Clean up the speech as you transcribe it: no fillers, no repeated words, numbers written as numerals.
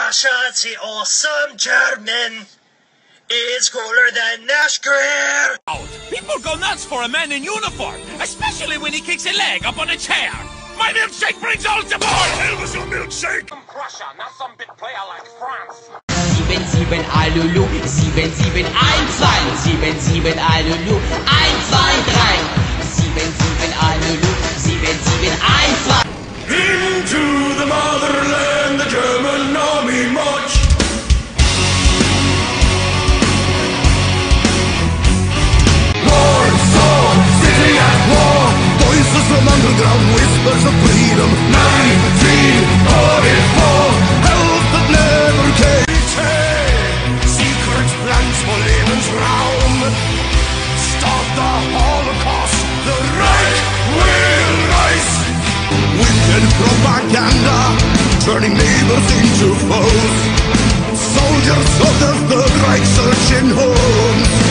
Russia's the awesome German. It's cooler than Nash Greer. People go nuts for a man in uniform, especially when he kicks a leg up on a chair. My milkshake brings all to board. Hell was your milkshake? From Prussia, not some big player like France. 77 Alulu, 77 1, 2, 77 Alulu, 1, 2, 3. 77 Alulu, 77 1, 2. Into the motherland, the German army march. Warsaw, city at war. Voices from underground, whispers of freedom. 1944, health that never came. Secret plans for Lebensraum. Stop the Holocaust, the Reich will rise. Wicked propaganda, turning neighbors into foes. Soldiers of the Third Reich searching homes.